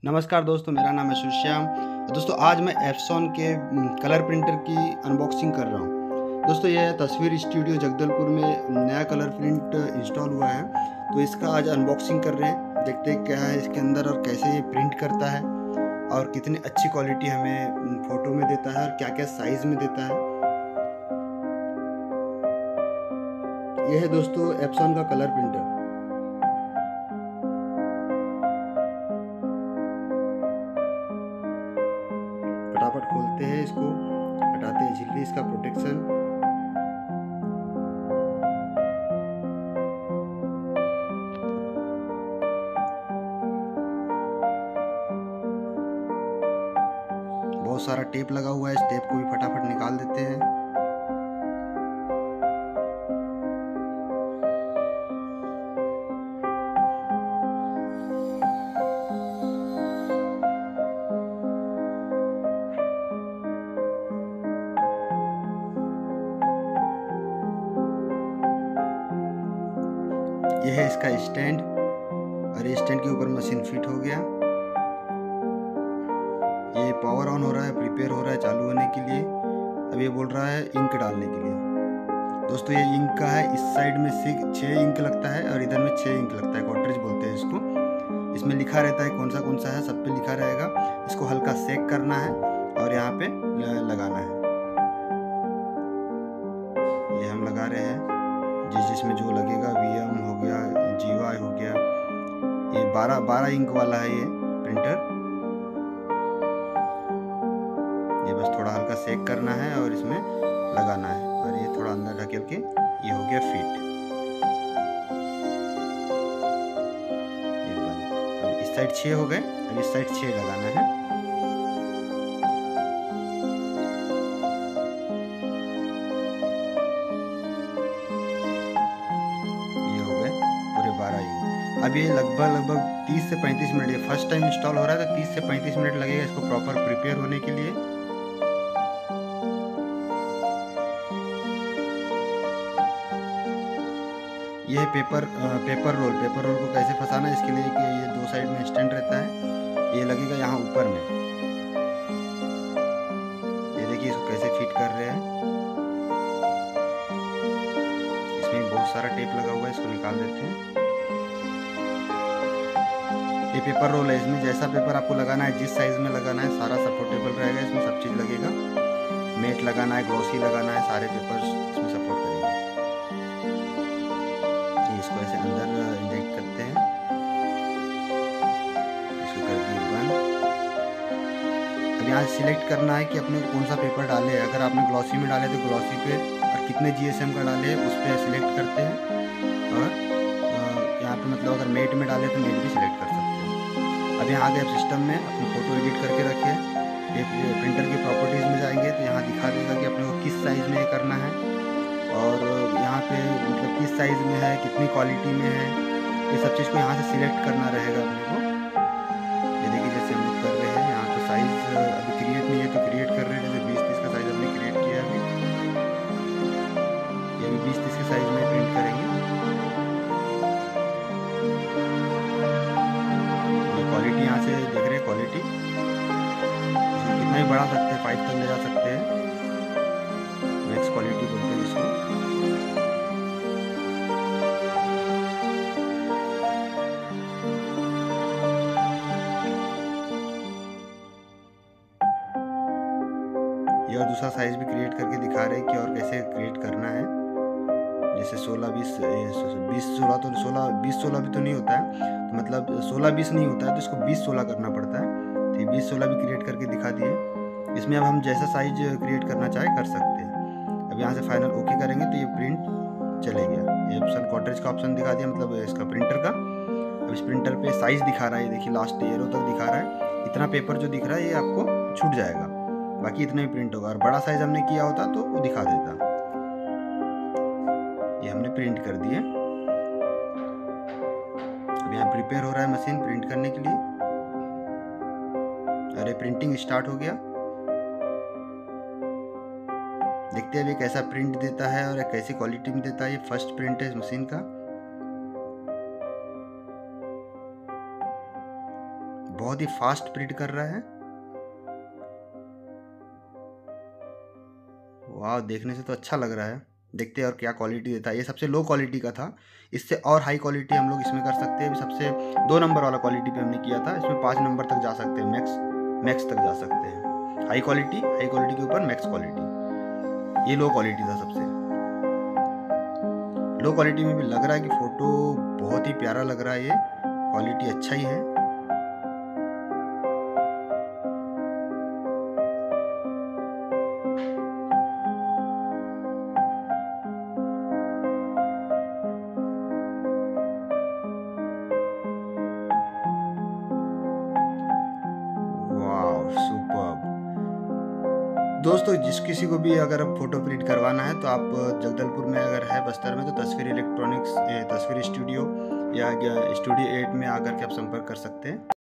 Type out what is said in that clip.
नमस्कार दोस्तों, मेरा नाम है सुश्याम। दोस्तों आज मैं एप्सॉन के कलर प्रिंटर की अनबॉक्सिंग कर रहा हूँ। दोस्तों यह तस्वीर स्टूडियो जगदलपुर में नया कलर प्रिंट इंस्टॉल हुआ है, तो इसका आज अनबॉक्सिंग कर रहे हैं। देखते हैं क्या है इसके अंदर और कैसे ये प्रिंट करता है और कितनी अच्छी क्वालिटी हमें फ़ोटो में देता है और क्या क्या साइज़ में देता है। यह है दोस्तों एप्सॉन का कलर प्रिंटर। फटाफट खोलते हैं इसको, हटाते हैं झिल्ली, इसका प्रोटेक्शन। बहुत सारा टेप लगा हुआ है, इस टेप को भी फटाफट निकाल देते हैं। यह है इसका स्टैंड और ये स्टैंड के ऊपर मशीन फिट हो गया। ये पावर ऑन हो रहा है, प्रिपेयर हो रहा है चालू होने के लिए। अब ये बोल रहा है इंक डालने के लिए। दोस्तों ये इंक का है, इस साइड में 6 इंक लगता है और इधर में 6 इंक लगता है, कॉर्ट्रिज बोलते हैं इसको। इसमें लिखा रहता है कौन सा है, सब पे लिखा रहेगा। इसको हल्का सेक करना है और यहाँ पे लगाना है। ये हम लगा रहे हैं, जिसमें जो लगेगा, वीएम हो गया, जीवाई हो गया। ये 12 इंक वाला है ये प्रिंटर। ये बस थोड़ा हल्का सेक करना है और इसमें लगाना है और ये थोड़ा अंदर ढकेल के ये हो गया फिट। ये बंद। अब इस साइड 6 हो गए, अब इस साइड 6 लगाना है। अब ये लगभग 30 से 35 मिनट, ये फर्स्ट टाइम इंस्टॉल हो रहा है तो 30 से 35 मिनट लगेगा इसको प्रॉपर प्रिपेयर होने के लिए। ये पेपर रोल को कैसे फंसाना है, इसके लिए कि ये 2 साइड में स्टैंड रहता है, ये लगेगा यहाँ ऊपर में। ये देखिए इसको कैसे फिट कर रहे हैं। इसमें बहुत सारा टेप लगा हुआ है, इसको निकाल देते हैं। ये पेपर रोल है, इसमें जैसा पेपर आपको लगाना है, जिस साइज में लगाना है, सारा सपोर्टेबल रहेगा। इसमें सब चीज़ लगेगा, मेट लगाना है, ग्लॉसी लगाना है, सारे पेपर्स इसमें सपोर्ट करेंगे। इसको ऐसे अंदर इंजेक्ट करते हैं, इसको कर दिए बंद। अब यहाँ सिलेक्ट करना है कि अपने को कौन सा पेपर डाले। अगर आपने ग्लॉसी में डाले तो ग्लॉसी पे, और कितने GSM का डाले उस पर सिलेक्ट करते हैं। और यहाँ पे मतलब अगर मेट में डाले तो मेट भी सिलेक्ट कर सकते हैं। अब यहाँ आगे आप सिस्टम में अपनी फ़ोटो एडिट करके रखिए। ये प्रिंटर की प्रॉपर्टीज़ में जाएंगे तो यहाँ दिखा देगा कि अपने को किस साइज़ में करना है और यहाँ पे मतलब किस साइज़ में है, कितनी क्वालिटी में है, ये सब चीज़ को यहाँ से सिलेक्ट करना रहेगा अपने को। ये देखिए जैसे हम लोग कर रहे हैं, यहाँ पे साइज़ अभी क्रिएट नहीं है तो क्रिएट कर रहे हैं। जैसे 20-30 का साइज़ हमने क्रिएट किया है, ये अभी 20-30 के साइज़ में प्रिंट करेंगे। क्वालिटी यहाँ से देख रहे हैं, क्वालिटी इसको कितना ही बढ़ा सकते हैं, 5 तक ले जा सकते हैं। मैक्स क्वालिटी बोलते हैं इसको। ये और दूसरा साइज भी क्रिएट करके दिखा रहे हैं कि और कैसे क्रिएट करना है। जैसे 20-16 भी तो नहीं होता है, तो मतलब 16-20 नहीं होता है, तो इसको 20-16 करना पड़ता है। तो ये 20-16 भी क्रिएट करके दिखा दिए। इसमें अब हम जैसा साइज क्रिएट करना चाहे कर सकते हैं। अब यहाँ से फाइनल ओके करेंगे तो ये प्रिंट चले गया। ये ऑप्शन कॉर्ट्रिज का ऑप्शन दिखा दिया, मतलब इसका प्रिंटर का। अब इस प्रिंटर पे साइज दिखा रहा है, देखिए लास्ट एरो तक दिखा रहा है। इतना पेपर जो दिख रहा है ये आपको छूट जाएगा, बाकी इतना ही प्रिंट होगा। और बड़ा साइज हमने किया होता तो वो दिखा देता। ये हमने प्रिंट कर दिए। अब यहाँ प्रिपेयर हो रहा है मशीन प्रिंट करने के लिए। अरे प्रिंटिंग स्टार्ट हो गया। देखते हैं अभी कैसा प्रिंट देता है और कैसी क्वालिटी में देता है। ये फर्स्ट प्रिंट है इस मशीन का। बहुत ही फास्ट प्रिंट कर रहा है। वाह, देखने से तो अच्छा लग रहा है। देखते हैं और क्या क्वालिटी देता है। ये सबसे लो क्वालिटी का था, इससे और हाई क्वालिटी हम लोग इसमें कर सकते हैं। अभी सबसे 2 नंबर वाला क्वालिटी पे हमने किया था, इसमें 5 नंबर तक जा सकते हैं, मैक्स तक जा सकते हैं। हाई क्वालिटी के ऊपर मैक्स क्वालिटी। ये लो क्वालिटी था सबसे। लो क्वालिटी में भी लग रहा है कि फ़ोटो बहुत ही प्यारा लग रहा है, ये क्वालिटी अच्छा ही है। वाह, सुपर्ब। दोस्तों, जिस किसी को भी अगर फ़ोटो प्रिंट करवाना है तो आप जगदलपुर में अगर है बस्तर में, तो तस्वीर इलेक्ट्रॉनिक्स तस्वीर स्टूडियो या स्टूडियो 8 में आकर के आप संपर्क कर सकते हैं।